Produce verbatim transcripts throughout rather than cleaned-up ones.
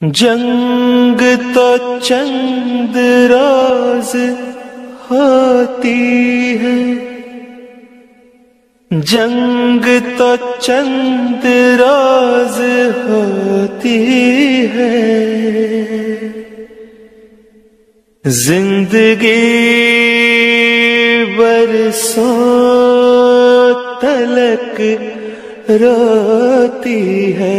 जंग तो चंद रोज होती है, जंग तो चंद रोज होती है, जिंदगी बरसों तलक रोती है।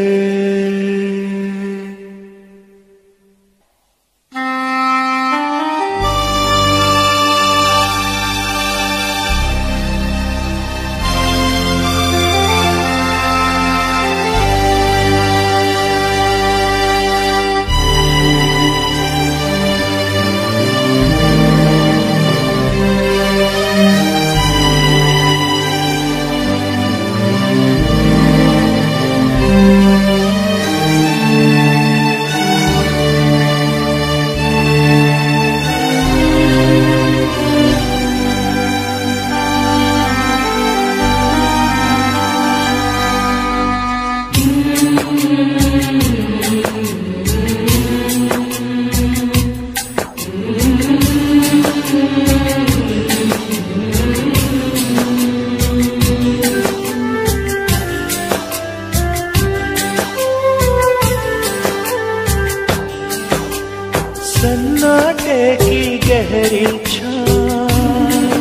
सन्नाटे की गहरी छाँव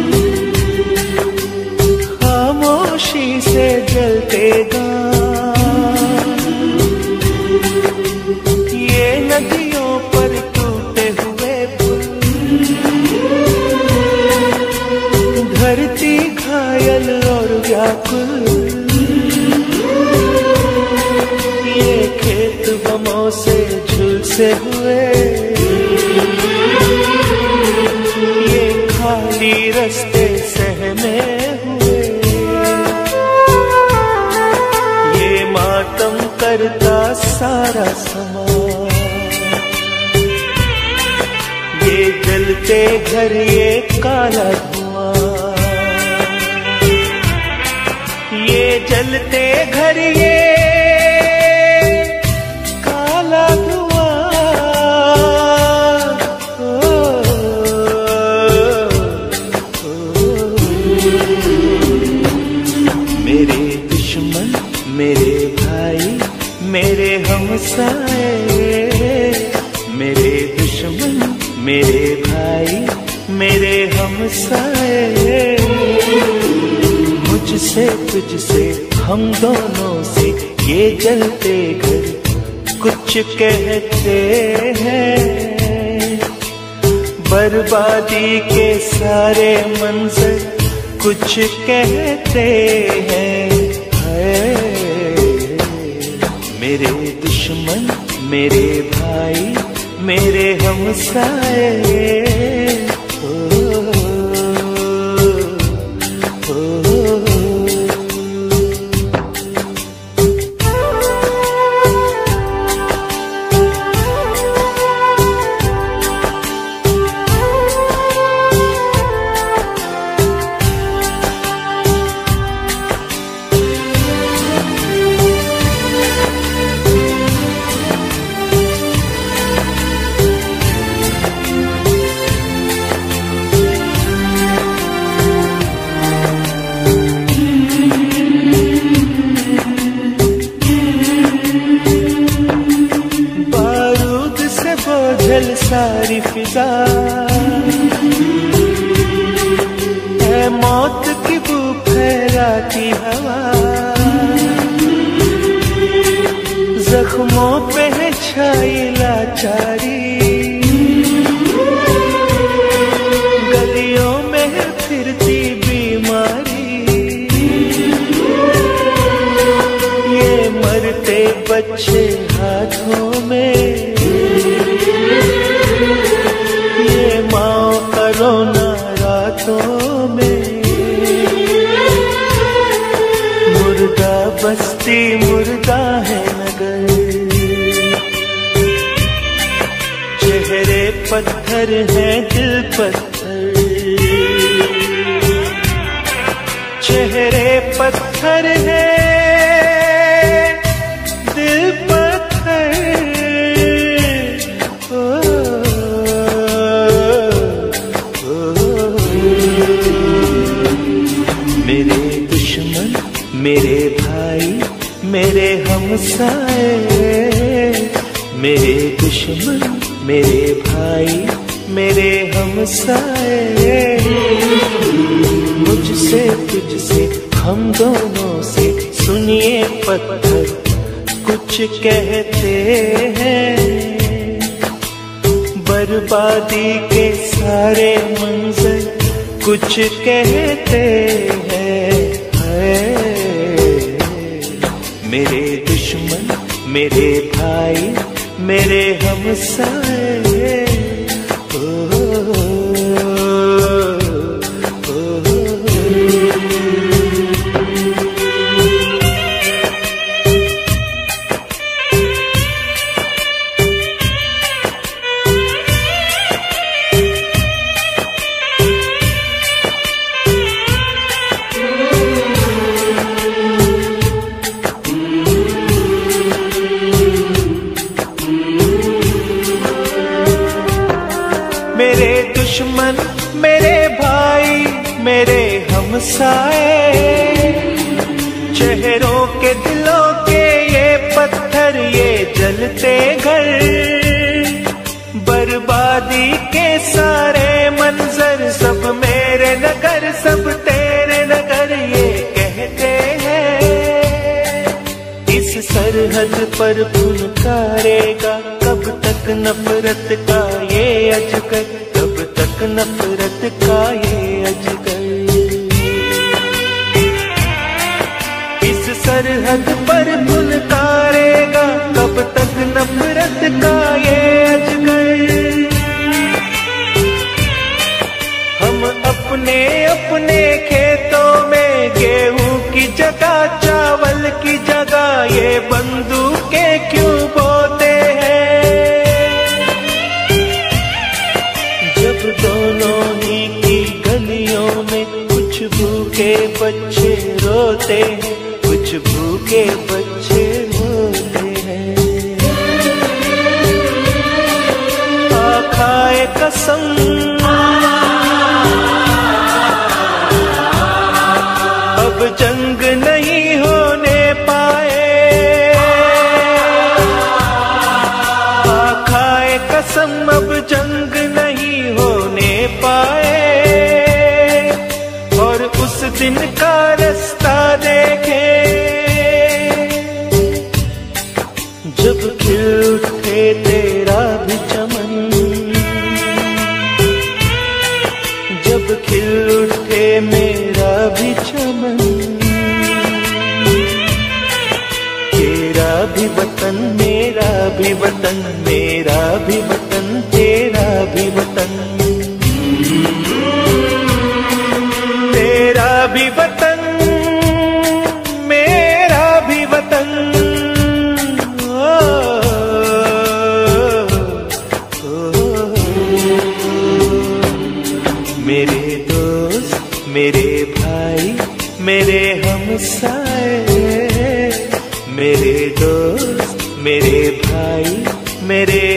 खामोशी से जलते गाँव, ये नदियों पर टूटे हुए पुल, धरती घायल और व्याकुल, ये खेत गमों से झुलसे हुए, ये खाली रास्ते सहमे हुए, ये मातम करता सारा समाज, ये जलते घर ये काला धुआं, ये जलते घर ये काला धुआं। मेरे दुश्मन मेरे भाई मेरे हमसाए, मेरे दुश्मन मेरे भाई मेरे हमसाए, मुझसे तुझसे हम दोनों से ये जलते घर कुछ कहते हैं, बर्बादी के सारे मंजर कुछ कहते हैं। मेरे दुश्मन मेरे भाई मेरे हमसाए, ओ, ओ, ओ, ओ। बोझल सारी फिजा है, मौत की बू फैलाती हवा, जख्मों पे है छाई लाचारी, गलियों में है फिरती बीमारी, ये मरते बच्चे हाथों में, ये माँ का रोना रातों में, मुर्दा बस्ती मुर्दा है नगर, चेहरे पत्थर हैं दिल पत्थर, चेहरे पत्थर हैं दिल पत्थर। हमसाए, मेरे दुश्मन मेरे भाई मेरे हमसाए। मुझसे तुझसे हम दोनों से सुनिए पत्थर कुछ कहते हैं, बर्बादी के सारे मंजर कुछ कहते हैं। मेरे दुश्मन मेरे भाई मेरे हमसाए। मेरे दुश्मन मेरे भाई मेरे हमसाए, चेहरों के दिलों के ये पत्थर ये जलते घर, बर्बादी के सारे मंजर सब मेरे नगर सब तेरे नगर ये कहते हैं। इस सरहद पर फुनकारेगा कब तक नफरत का ये अजगर, कब तक नफरत का ये अजगर। इस सरहद पर फुनकारेगा कब तक नफरत का ये अजगर। हम अपने अपने खेतों में गेहूं की जगह चावल की जगह ये बंदूकें क्यों बोते हैं। जब दोनों ही की गलियों में कुछ भूखे बच्चे रोते हैं, कुछ भूखे बच्चे रोते हैं। आ खाए कसम अब जंग नहीं होने पाए, आ खाए कसम अब जंग नहीं होने पाए। और उस दिन का रास्ता देखे जब खिल उठे तेरा भी चमन, जब खिल उठे मेरा भी चमन। तेरा भी वतन मेरा भी वतन, मेरा भी वतन तेरा भी वतन, तेरा भी वतन मेरा भी वतन। ओ, ओ, ओ, मेरे दोस्त मेरे भाई मेरे हमसाए, मेरे दोस्त मेरे भाई मेरे